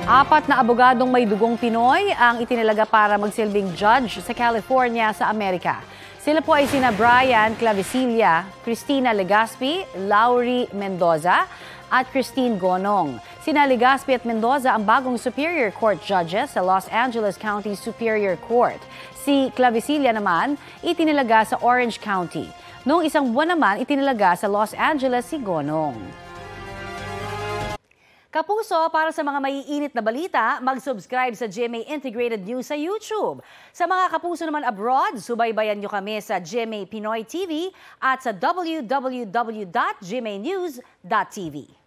Apat na abogadong may dugong Pinoy ang itinalaga para magsilbing judge sa California sa Amerika. Sila po ay sina Brian Clavicilla, Cristina Legaspi, Laurie Mendoza at Christine Gonong. Sina Legaspi at Mendoza ang bagong Superior Court judges sa Los Angeles County Superior Court. Si Clavicilla naman itinalaga sa Orange County. Noong isang buwan naman itinalaga sa Los Angeles si Gonong. Kapuso, para sa mga maiinit na balita, mag-subscribe sa GMA Integrated News sa YouTube. Sa mga kapuso naman abroad, subaybayan nyo kami sa GMA Pinoy TV at sa www.gmanews.tv.